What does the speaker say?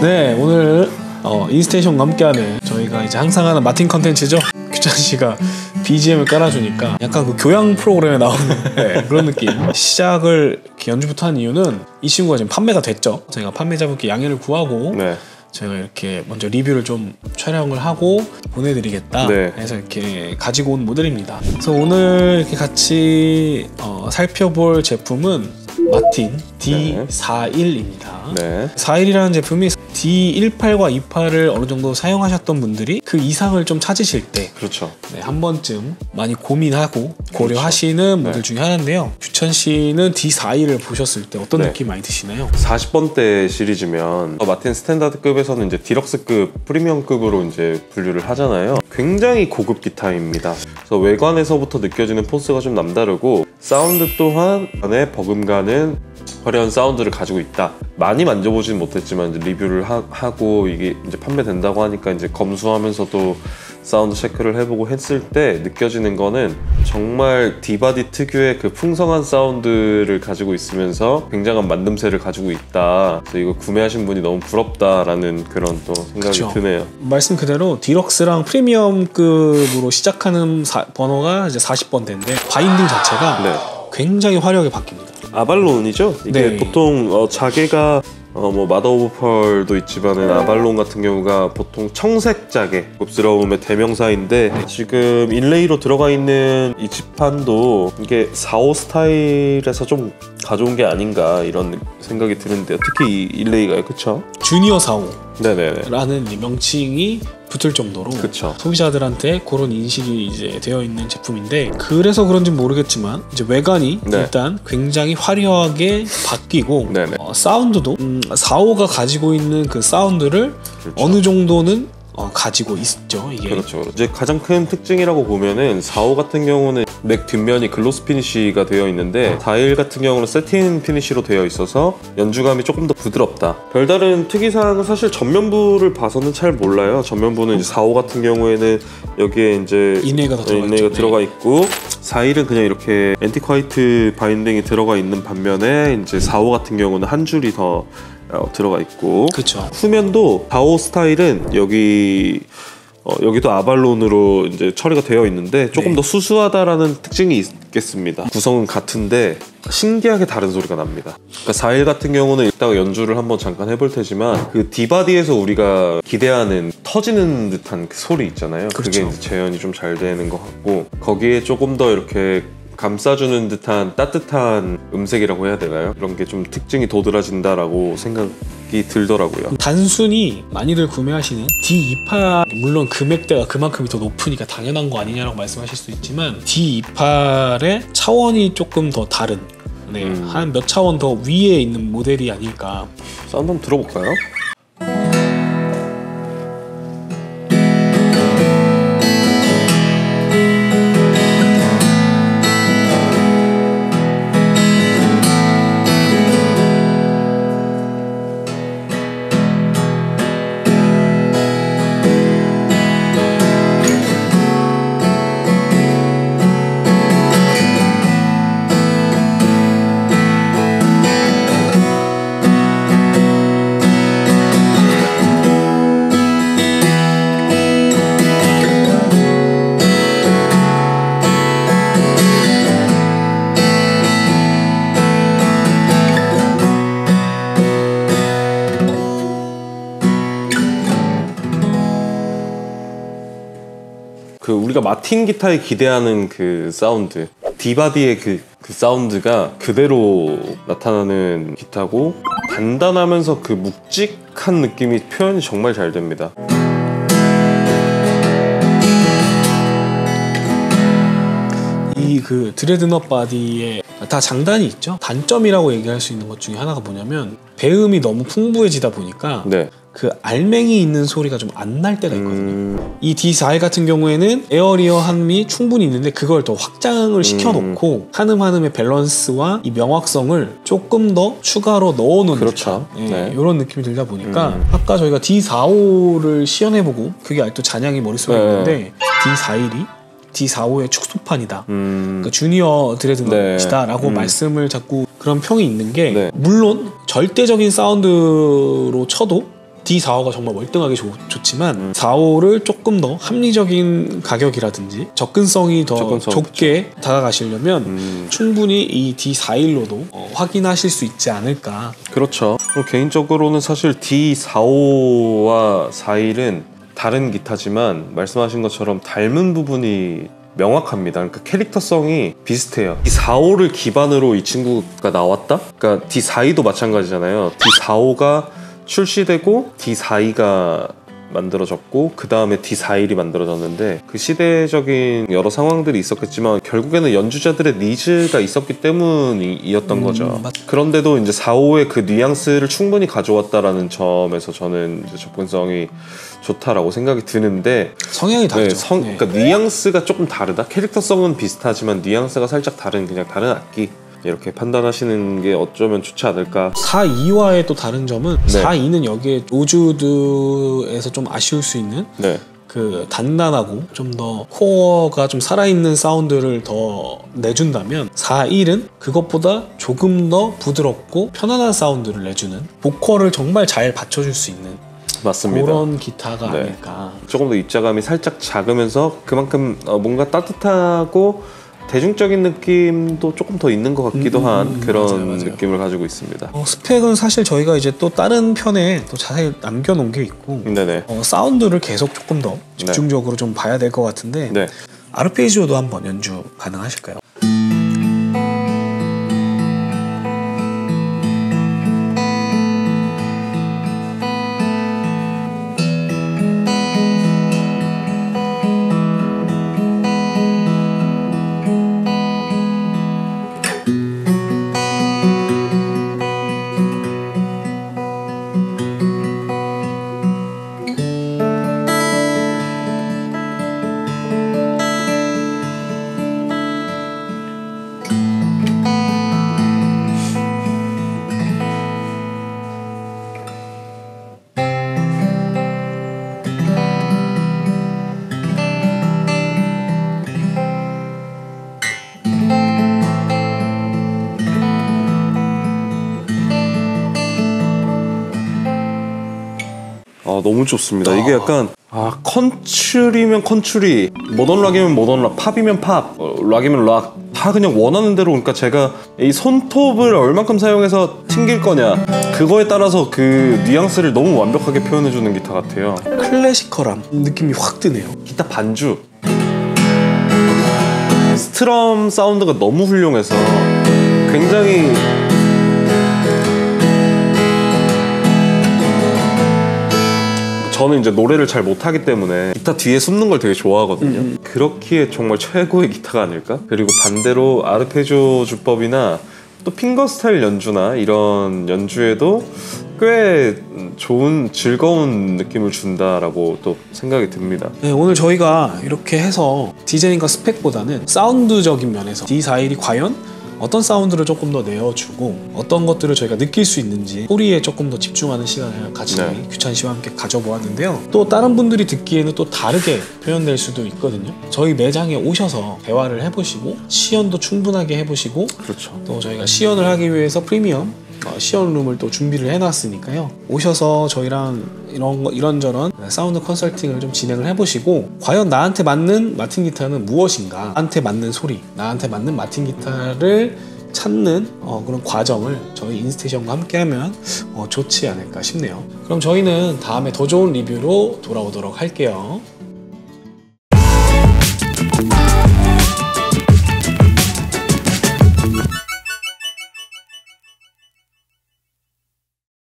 네, 오늘 인스테이션과 함께하는 저희가 이제 항상 하는 마틴 컨텐츠죠. 규찬 씨가 BGM을 깔아주니까 약간 그 교양 프로그램에 나오는 네, 그런 느낌. 시작을 이렇게 연주부터 한 이유는 이 친구가 지금 판매가 됐죠. 저희가 판매자분께 양해를 구하고 네. 저희가 이렇게 먼저 리뷰를 좀 촬영을 하고 보내드리겠다 네. 해서 이렇게 가지고 온 모델입니다. 그래서 오늘 이렇게 같이 살펴볼 제품은 마틴 D41입니다. 네. 41이라는 제품이 D18과 28을 어느 정도 사용하셨던 분들이 그 이상을 좀 찾으실 때 그렇죠. 네, 한 번쯤 많이 고민하고 고려하시는 모델 중에 하나인데요. 규찬 씨는 D41을 보셨을 때 어떤 느낌 많이 드시나요? 40번대 시리즈면 마틴 스탠다드급에서는 이제 디럭스급, 프리미엄급으로 이제 분류를 하잖아요. 굉장히 고급 기타입니다. 그래서 외관에서부터 느껴지는 포스가 좀 남다르고 사운드 또한 안에 버금가는 화려한 사운드를 가지고 있다. 많이 만져보진 못했지만 이제 리뷰를 하고 이게 이제 판매된다고 하니까 이제 검수하면서도 사운드 체크를 해보고 했을 때 느껴지는 거는 정말 디바디 특유의 그 풍성한 사운드를 가지고 있으면서 굉장한 만듦새를 가지고 있다. 그래서 이거 구매하신 분이 너무 부럽다라는 그런 또 생각이 그쵸. 드네요. 말씀 그대로 디럭스랑 프리미엄급으로 시작하는 번호가 이제 40번대인데 바인딩 자체가 굉장히 화려하게 바뀝니다. 아발론이죠? 이게 보통 자개가 뭐 마더 오브 펄도 있지만은 아발론 같은 경우가 보통 청색 자개, 고급스러움의 대명사인데 지금 인레이로 들어가 있는 이 지판도 이게 4.5 스타일에서 좀 가져온 게 아닌가 이런 생각이 드는데요. 특히 이 인레이가요, 그쵸? 주니어 4.5 네네네. 라는 명칭이 붙을 정도로 그쵸. 소비자들한테 그런 인식이 이제 되어 있는 제품인데 그래서 그런지 모르겠지만 이제 외관이 일단 굉장히 화려하게 바뀌고 사운드도 4.5가 가지고 있는 그 사운드를 어느 정도는 가지고 있죠. 이게 그렇죠. 이제 가장 큰 특징이라고 보면은 4.5 같은 경우는 맥 뒷면이 글로스 피니쉬가 되어 있는데 4.1 같은 경우는 세틴 피니쉬로 되어 있어서 연주감이 조금 더 부드럽다. 별다른 특이사항은 사실 전면부를 봐서는 잘 몰라요. 전면부는 이제 4.5 같은 경우에는 여기에 이제 인레이가 들어가 있고 4.1은 그냥 이렇게 앤틱 화이트 바인딩이 들어가 있는 반면에 이제 4.5 같은 경우는 한 줄이 더 들어가 있고 그쵸. 후면도 4.5 스타일은 여기도 아발론으로 이제 처리가 되어 있는데 조금 더 수수하다라는 특징이 있겠습니다. 구성은 같은데 신기하게 다른 소리가 납니다. 그러니까 4.1 같은 경우는 이따가 연주를 한번 잠깐 해볼 테지만 그 디바디에서 우리가 기대하는 터지는 듯한 그 소리 있잖아요. 그게 이제 재현이 좀 잘 되는 것 같고 거기에 조금 더 이렇게 감싸주는 듯한 따뜻한 음색이라고 해야 되나요? 이런 게 좀 특징이 도드라진다라고 생각이 들더라고요. 단순히 많이들 구매하시는 D28 물론 금액대가 그만큼이 더 높으니까 당연한 거 아니냐라고 말씀하실 수 있지만 D28의 차원이 조금 더 다른 한 몇 차원 더 위에 있는 모델이 아닐까. 사운드 한번 들어볼까요? 우리가 마틴 기타에 기대하는 그 사운드, 디바디의 그 사운드가 그대로 나타나는 기타고 단단하면서 그 묵직한 느낌이 표현이 정말 잘 됩니다. 이 그 드레드넛 바디에 다 장단이 있죠. 단점이라고 얘기할 수 있는 것 중에 하나가 뭐냐면 배음이 너무 풍부해지다 보니까 그 알맹이 있는 소리가 좀 안 날 때가 있거든요. 이 D41 같은 경우에는 에어리어함이 충분히 있는데 그걸 더 확장을 시켜놓고 한음한음의 밸런스와 이 명확성을 조금 더 추가로 넣어놓는 이런 느낌이 들다 보니까 아까 저희가 D45를 시연해보고 그게 아직도 잔향이 머릿속에 있는데 D41이 D45의 축소판이다. 그러니까 주니어 드레드넛이다 라고 말씀을 자꾸 그런 평이 있는 게 물론 절대적인 사운드로 쳐도 D45가 정말 월등하게 좋지만 45를 조금 더 합리적인 가격이라든지 접근성이 더 좁게 다가가시려면 충분히 이 D41로도 확인하실 수 있지 않을까. 그렇죠. 개인적으로는 사실 D45와 41은 다른 기타지만 말씀하신 것처럼 닮은 부분이 명확합니다. 그러니까 캐릭터성이 비슷해요. D45를 기반으로 이 친구가 나왔다? 그러니까 D42도 마찬가지잖아요. D45가 출시되고 D42가 만들어졌고 그 다음에 D41이 만들어졌는데 그 시대적인 여러 상황들이 있었겠지만 결국에는 연주자들의 니즈가 있었기 때문이었던 거죠. 그런데도 이제 45의 그 뉘앙스를 충분히 가져왔다라는 점에서 저는 이제 접근성이 좋다라고 생각이 드는데 성향이 다르죠. 그러니까 뉘앙스가 조금 다르다. 캐릭터성은 비슷하지만 뉘앙스가 살짝 다른 그냥 다른 악기. 이렇게 판단하시는 게 어쩌면 좋지 않을까. 42와의 또 다른 점은 42는 여기에 로즈우드에서 좀 아쉬울 수 있는 그 단단하고 좀 더 코어가 좀 살아있는 사운드를 더 내준다면 41은 그것보다 조금 더 부드럽고 편안한 사운드를 내주는 보컬을 정말 잘 받쳐줄 수 있는 맞습니다. 그런 기타가 아닐까. 조금 더 입자감이 살짝 작으면서 그만큼 뭔가 따뜻하고 대중적인 느낌도 조금 더 있는 것 같기도 한 그런 맞아요. 느낌을 가지고 있습니다. 스펙은 사실 저희가 이제 또 다른 편에 또 자세히 남겨놓은 게 있고 사운드를 계속 조금 더 집중적으로 좀 봐야 될 것 같은데 아르페지오도 한번 연주 가능하실까요? 너무 좋습니다. 이게 약간 컨츄리면 컨츄리, 모던 락이면 모던 락, 팝이면 팝, 락이면 락, 다 그냥 원하는 대로. 그러니까 제가 이 손톱을 얼만큼 사용해서 튕길 거냐 그거에 따라서 그 뉘앙스를 너무 완벽하게 표현해주는 기타 같아요. 클래시컬함 느낌이 확 드네요. 기타 반주 스트럼 사운드가 너무 훌륭해서 굉장히 저는 이제 노래를 잘 못하기 때문에 기타 뒤에 숨는 걸 되게 좋아하거든요. 그렇기에 정말 최고의 기타가 아닐까? 그리고 반대로 아르페지오 주법이나 또 핑거스타일 연주나 이런 연주에도 꽤 좋은 즐거운 느낌을 준다라고 또 생각이 듭니다. 네, 오늘 저희가 이렇게 해서 디자인과 스펙보다는 사운드적인 면에서 D41이 과연 어떤 사운드를 조금 더 내어주고 어떤 것들을 저희가 느낄 수 있는지 소리에 조금 더 집중하는 시간을 같이 규찬 씨와 함께 가져보았는데요. 또 다른 분들이 듣기에는 또 다르게 표현될 수도 있거든요. 저희 매장에 오셔서 대화를 해보시고 시연도 충분하게 해보시고 또 저희가 시연을 하기 위해서 프리미엄 시연룸을 또 준비를 해놨으니까요. 오셔서 저희랑 이런저런 사운드 컨설팅을 좀 진행을 해보시고 과연 나한테 맞는 마틴 기타는 무엇인가, 나한테 맞는 소리, 나한테 맞는 마틴 기타를 찾는 그런 과정을 저희 인스테이션과 함께하면 좋지 않을까 싶네요. 그럼 저희는 다음에 더 좋은 리뷰로 돌아오도록 할게요.